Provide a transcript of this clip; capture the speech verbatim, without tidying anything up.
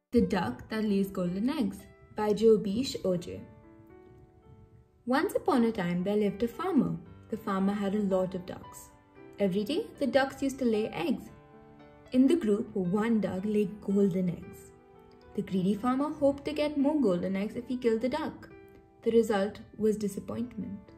The Duck That Lays Golden Eggs by Jobish Oje. Once upon a time there lived a farmer. The farmer had a lot of ducks. Every day the ducks used to lay eggs. In the group, one duck laid golden eggs. The greedy farmer hoped to get more golden eggs if he killed the duck. The result was disappointment.